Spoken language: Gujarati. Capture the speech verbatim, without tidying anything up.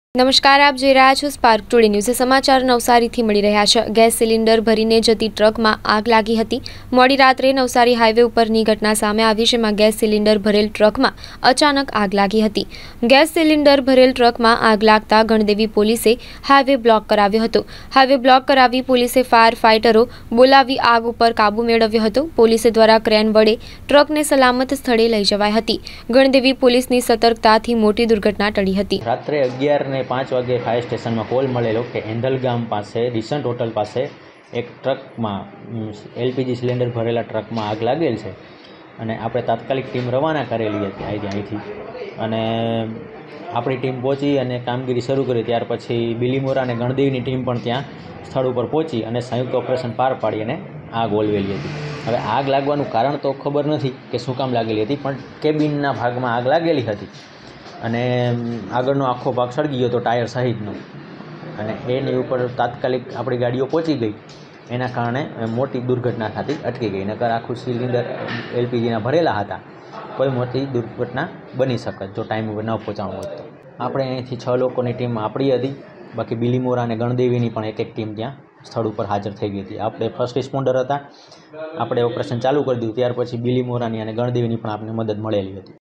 નમસ્કાર, આપ જોઈ રહ્યા છો સ્પાર્ક ટુડે ન્યૂઝ. સમાચાર નવસારીથી મળી રહ્યા છે. ગેસ સિલિન્ડર ભરીને જતી ટ્રકમાં આગ લાગી હતી. મોડી રાત્રે નવસારી હાઈવે ઉપરની ઘટના સામે આવી, જેમાં ગેસ સિલિન્ડર ભરેલ ટ્રકમાં અચાનક આગ લાગી હતી. ગેસ સિલિન્ડર ભરેલ ટ્રકમાં આગ લાગતા ગણદેવી પોલીસે હાઈવે બ્લોક કરાવ્યો હતો. હાઈવે બ્લોક કરાવી પોલીસે ફાયર ફાઇટરો બોલાવી આગ ઉપર કાબુ મેળવ્યો હતો. પોલીસ દ્વારા ક્રેન વડે ટ્રકને સલામત સ્થળે લઈ જવાઈ હતી. ગણદેવી પોલીસની સતર્કતાથી મોટી દુર્ઘટના ટળી હતી. રાત્રે અગિયાર ને પાંચ વાગે ફાયર સ્ટેશનમાં કોલ મળેલો કે એંધલ ગામ પાસે રિસન્ટ હોટલ પાસે એક ટ્રકમાં એલપીજી સિલિન્ડર ભરેલા ટ્રકમાં આગ લાગેલ છે અને આપણે તાત્કાલિક ટીમ રવાના કરેલી હતી અહીંથી અને આપણી ટીમ પહોંચી અને કામગીરી શરૂ કરી. ત્યાર પછી બિલીમોરા અને ગણદેવીની ટીમ પણ ત્યાં સ્થળ ઉપર પહોંચી અને સંયુક્ત ઓપરેશન પાર પાડી અને આગ ઓલવેલી હતી. હવે આગ લાગવાનું કારણ તો ખબર નથી કે શું કામ લાગેલી હતી, પણ કેબિનના ભાગમાં આગ લાગેલી હતી અને આગળનો આખો ભાગ સળગી ગયો હતો ટાયર સહિતનો, અને એની ઉપર તાત્કાલિક આપણી ગાડીઓ પહોંચી ગઈ. એના કારણે મોટી દુર્ઘટના થતી અટકી ગઈ. નકર આખું સિલિન્ડર એલપીજીના ભરેલા હતા, કોઈ મોટી દુર્ઘટના બની શકત જો ટાઈમ ઉપર ન પહોંચાડવું હોય તો. આપણે અહીંથી છ લોકોની ટીમ આપણી હતી, બાકી બિલીમોરા અને ગણદેવીની પણ એક એક ટીમ ત્યાં સ્થળ ઉપર હાજર થઈ ગઈ હતી. આપણે ફર્સ્ટ રિસ્પોન્ડર હતા, આપણે ઓપરેશન ચાલુ કરી દીધું. ત્યાર પછી બિલીમોરાની અને ગણદેવીની પણ આપણને મદદ મળેલી હતી.